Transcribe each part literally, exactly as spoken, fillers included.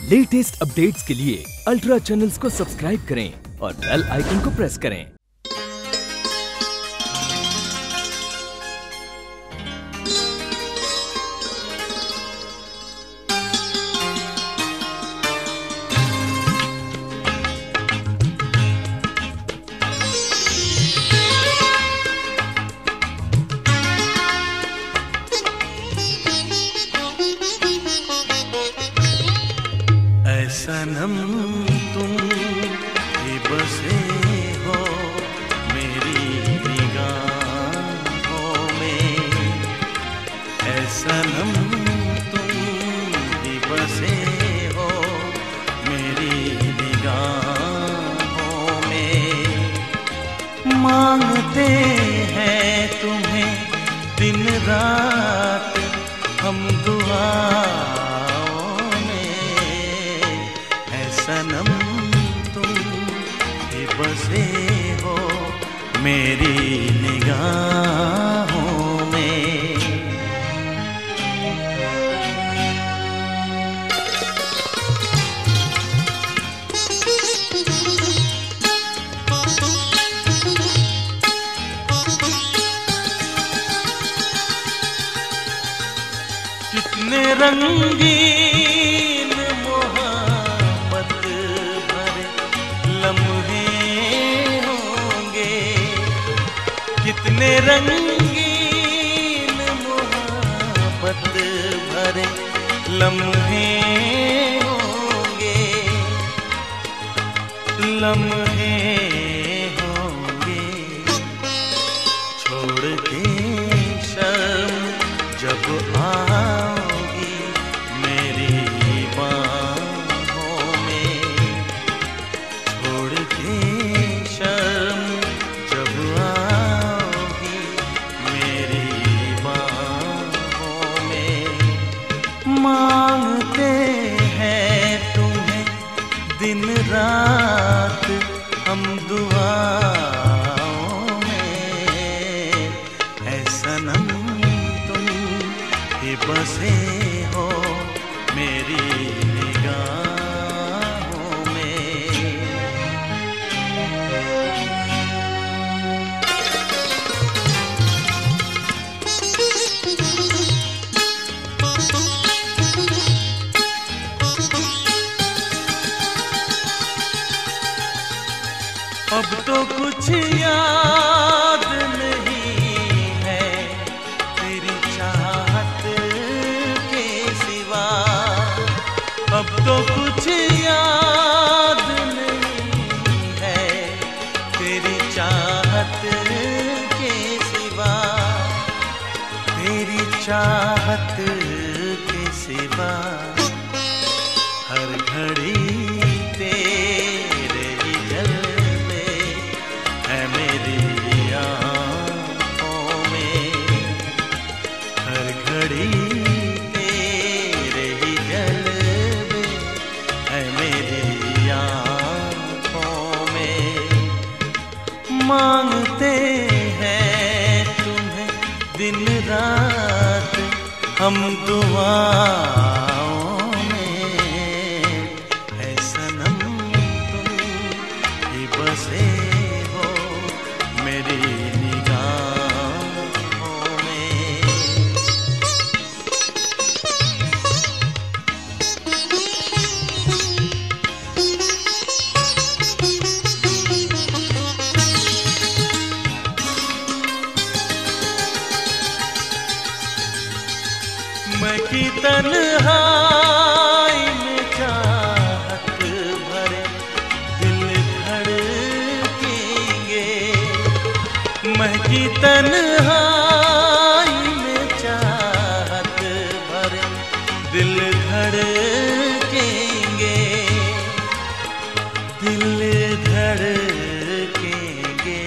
Latest updates के लिए ultra channels को सब्सक्राइब करें और बेल आइकन को प्रेस करें। सनम तुम ही बसे हो मेरी निगाहों में, ऐ सनम तुम ही बसे हो मेरी निगाहों में। मांगते हैं तुम्हें दिन रात हम दुआ सनम तुम ही बसे हो मेरी निगाहों में। कितने रंगीन लम्हे होंगे, कितने रंगीन मोहब्बत भरे लम्हे होंगे, लम्हे होंगे। छोड़ के शर्म जब आओगी मेरी बाहों में, शर्म जब आओगी मेरी बाहों में। मांगते हैं तुम्हें दिन रात हम दुआओं में, ऐ सनम तुम ही बसे हो मेरी निगाहों में। अब तो कुछ याद नहीं है तेरी चाहत के सिवा, अब तो कुछ याद नहीं है तेरी चाहत के सिवा, तेरी चाहत के सिवा। हर घड़ी तेरे ही जलवे है मेरी आँखों में, हर घड़ी तेरे ही जलवे है मेरी आँखों में। मांगते हैं तुम्हें दिन रात हम दुआओं में, ऐ सनम तुम ही बसे हो मेरी निगाहों में। मैं की तन्हाई में चाहत भरे दिल धड़केंगे, मैं की तन्हाई में चाहत भरे दिल धड़केंगे, दिल धड़केंगे।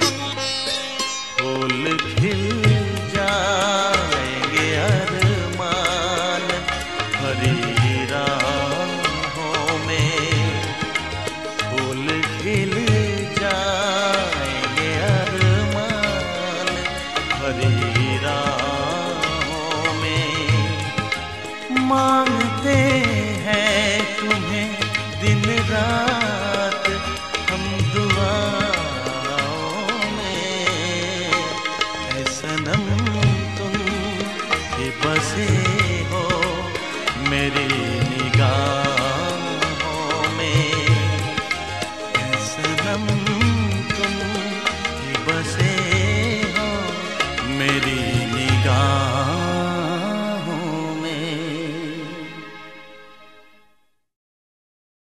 फूल खिल जाएंगे अरमान हरी राहों में, फूल खिल जाएंगे अरमान हरी राहों में। मांगते हैं तुम बसे हो मेरी